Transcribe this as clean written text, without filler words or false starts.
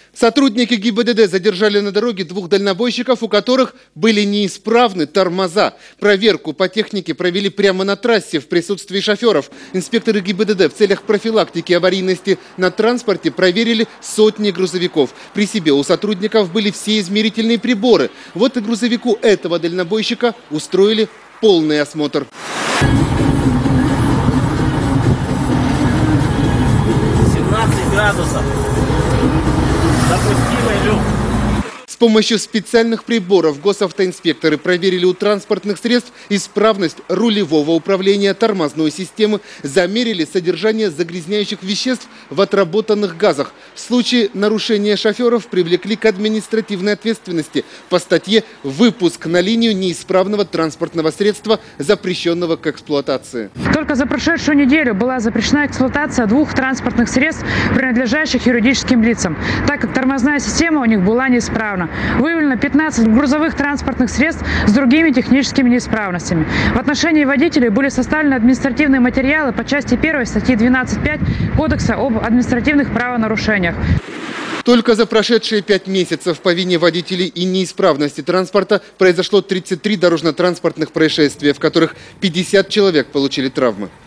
Сотрудники ГИБДД задержали на дороге двух дальнобойщиков, у которых были неисправны тормоза. Проверку по технике провели прямо на трассе в присутствии шоферов. Инспекторы ГИБДД в целях профилактики аварийности на транспорте проверили сотни грузовиков. При себе у сотрудников были все измерительные приборы. Вот и грузовику этого дальнобойщика устроили полный осмотр. 17 градусов. Допустимый люк. С помощью специальных приборов госавтоинспекторы проверили у транспортных средств исправность рулевого управления, тормозной системы, замерили содержание загрязняющих веществ в отработанных газах. В случае нарушения шоферов привлекли к административной ответственности по статье «Выпуск на линию неисправного транспортного средства, запрещенного к эксплуатации». Только за прошедшую неделю была запрещена эксплуатация двух транспортных средств, принадлежащих юридическим лицам, так как тормозная система у них была неисправна. Выявлено 15 грузовых транспортных средств с другими техническими неисправностями. В отношении водителей были составлены административные материалы по части 1 статьи 12.5 Кодекса об административных правонарушениях. Только за прошедшие 5 месяцев по вине водителей и неисправности транспорта произошло 33 дорожно-транспортных происшествия, в которых 50 человек получили травмы.